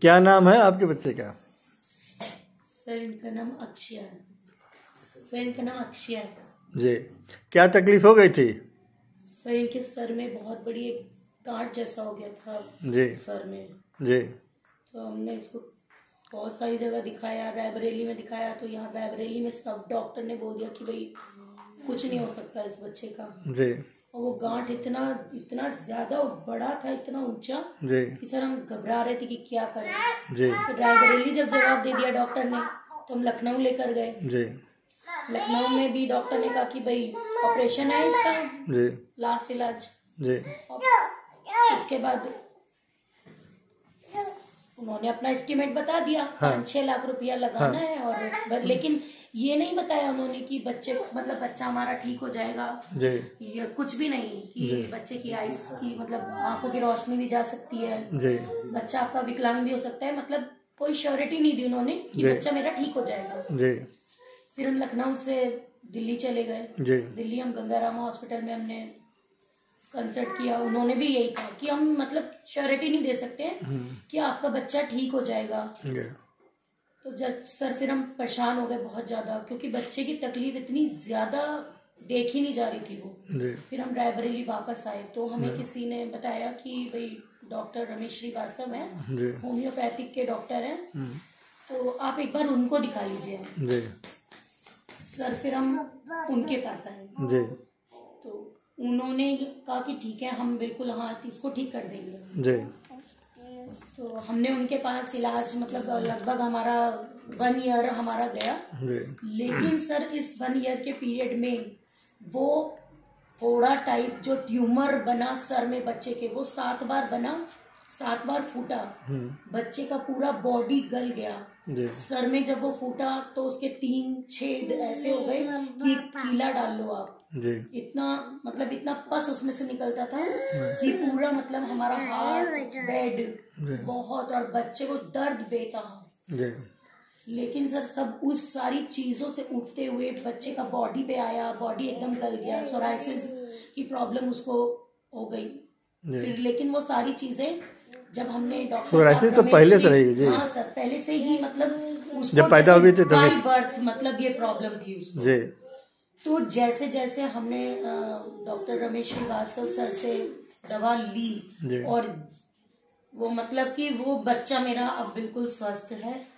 क्या नाम है आपके बच्चे का? सर इनका नाम अक्षय है। सर इनका नाम अक्षय है जी। क्या तकलीफ हो गई थी? सर इनके सर में बहुत बड़ी एक गांठ जैसा हो गया था जी सर में। जी। तो हमने इसको बहुत सारी जगह दिखाया, रायबरेली में दिखाया, तो यहाँ रायबरेली में सब डॉक्टर ने बोल दिया कि भाई कुछ नहीं हो सकता इस बच्चे का। जी। और वो गांठ इतना इतना ज्यादा बड़ा था, इतना ऊंचा जी कि सर हम घबरा रहे थे कि क्या करें। जी। तो रायबरेली जब जवाब दे दिया डॉक्टर ने तो हम लखनऊ लेकर गए। जी। लखनऊ में भी डॉक्टर ने कहा कि भाई ऑपरेशन है इसका, जी लास्ट इलाज। जी। उसके बाद उन्होंने अपना एस्टिमेट बता दिया, हाँ। 5-6 लाख रुपया लगाना हाँ। है। और लेकिन ये नहीं बताया उन्होंने कि बच्चे मतलब बच्चा हमारा ठीक हो जाएगा। जी। ये कुछ भी नहीं कि बच्चे की आइस की मतलब आंखों की रोशनी भी जा सकती है, जी। बच्चा आपका विकलांग भी हो सकता है, मतलब कोई श्योरिटी नहीं दी उन्होंने कि जी। बच्चा मेरा ठीक हो जाएगा। जी। फिर हम लखनऊ से दिल्ली चले गए। जी। दिल्ली हम गंगाराम हॉस्पिटल में हमने कंसल्ट किया। उन्होंने भी यही कहा कि हम मतलब श्योरिटी नहीं दे सकते कि आपका बच्चा ठीक हो जाएगा। जी। तो जब सर फिर हम परेशान हो गए बहुत ज्यादा, क्योंकि बच्चे की तकलीफ इतनी ज्यादा देखी नहीं जा रही थी वो। जी। फिर हम रायबरेली वापस आए तो हमें किसी ने बताया कि भाई डॉक्टर रमेश श्रीवास्तव हैं, जी। होम्योपैथिक के डॉक्टर हैं, तो आप एक बार उनको दिखा लीजिए। जी। सर फिर हम उनके पास आए जी। तो उन्होंने कहा कि ठीक है हम बिल्कुल हाँ इसको ठीक कर देंगे। जी। तो हमने उनके पास इलाज मतलब लगभग हमारा 1 ईयर हमारा गया। जी। लेकिन सर इस 1 ईयर के पीरियड में वो फोड़ा टाइप जो ट्यूमर बना सर में बच्चे के, वो 7 बार बना, 7 बार फूटा। बच्चे का पूरा बॉडी गल गया। जी। सर में जब वो फूटा तो उसके 3 छेद ऐसे हो गए कि कीला डाल लो आप। जी। इतना मतलब इतना पस उसमें से निकलता था कि पूरा मतलब हमारा हाथ बेड बहुत, और बच्चे को दर्द बेतहा। जी। लेकिन सर सब उस सारी चीजों से उठते हुए बच्चे का बॉडी पे आया, बॉडी एकदम गल गया, सोराइसिस की प्रॉब्लम उसको हो गई। फिर लेकिन वो सारी चीजें जब हमने डॉक्टर सोराइसिस तो पहले से रहेगी जी। हाँ सर पहले से ही मतलब उसको जब पैदा हुई थी बाय बर्थ मतलब ये प्रॉब्लम थी उसको जी। तो जैसे जैसे हमने डॉक्टर रमेश श्रीवास्तव सर से दवा ली और वो मतलब कि वो बच्चा मेरा अब बिल्कुल स्वस्थ है।